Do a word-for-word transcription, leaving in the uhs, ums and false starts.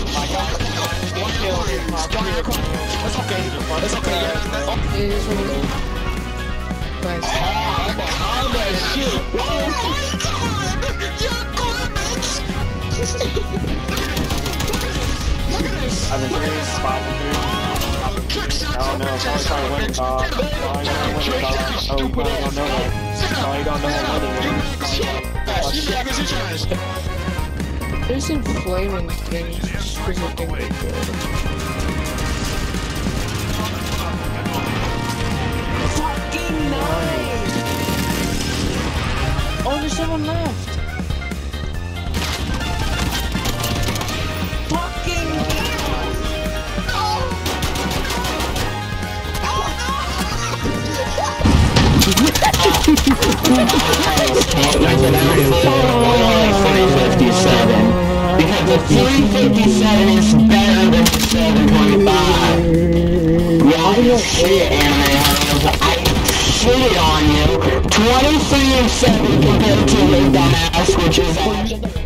My God. One kill. It's okay. It's okay. It is what it is. Nice. Oh, that shit. Oh my god! You're garbage! Look at this! I've been doing spot with Oh no, probably trying to win the dog. Probably gonna win the dog. Oh, probably don't know that. Probably don't know what it is. There's some flaming things. Just because I think they're good. Fucking nice! Oh, there's someone left. Fucking three fifty-seven because the three fifty-seven is better than the seven twenty-five. Yeah, shit, anime. I shit on you. twenty-three and seven compared to your dumbass, which is